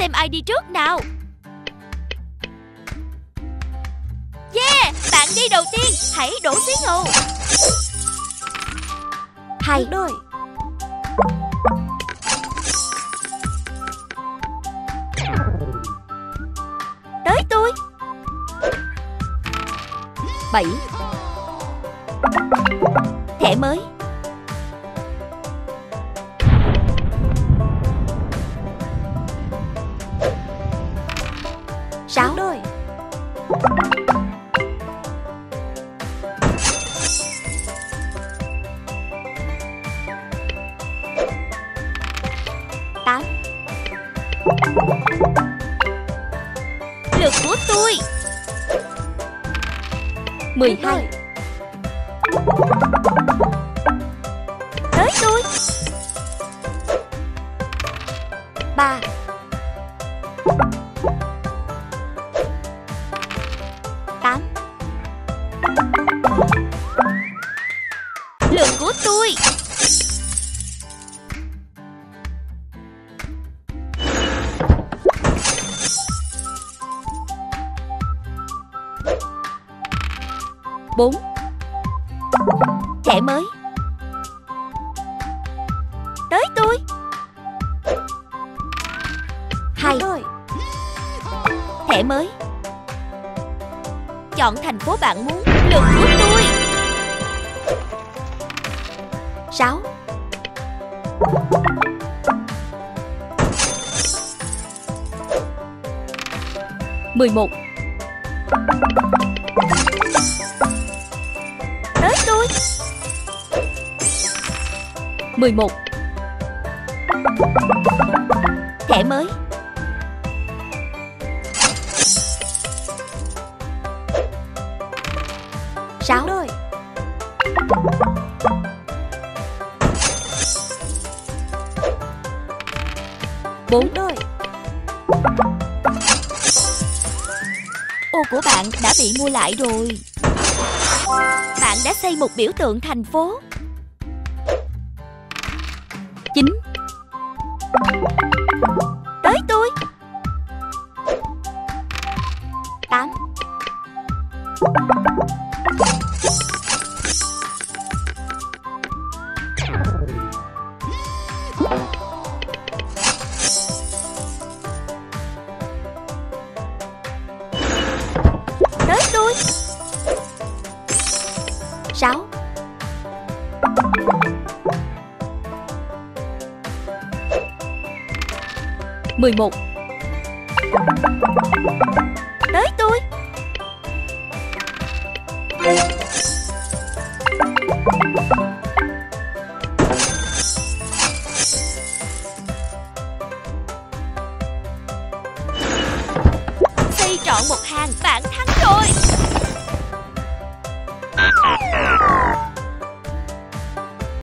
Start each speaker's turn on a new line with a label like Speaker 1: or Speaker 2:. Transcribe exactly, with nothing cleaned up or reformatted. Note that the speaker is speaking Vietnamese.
Speaker 1: xem ai đi trước nào. Yeah, bạn đi đầu tiên. Hãy đổ xí ngầu. Hay
Speaker 2: Đôi.
Speaker 1: tới tôi. Bảy. Thẻ mới. Sáu.
Speaker 2: Đôi.
Speaker 1: Tám. Lượt của tôi. Mười hai. Tới tôi. Ba. Tám. Lượt của tôi. Bốn. Thẻ mới. Tới tôi. Hai.
Speaker 2: Đôi.
Speaker 1: Thẻ mới. Chọn thành phố bạn muốn. Lượt của tôi. Sáu. Mười một. Tới tôi. Mười một. Thẻ mới. Sáu.
Speaker 2: Đôi.
Speaker 1: Bốn.
Speaker 2: Đôi.
Speaker 1: Ô của bạn đã bị mua lại rồi. Bạn đã xây một biểu tượng thành phố. Chín. Tới tôi. Tám. Tới tôi. Sáu. Mười một. Tới tôi. Xây trọn một hàng, bạn thắng rồi.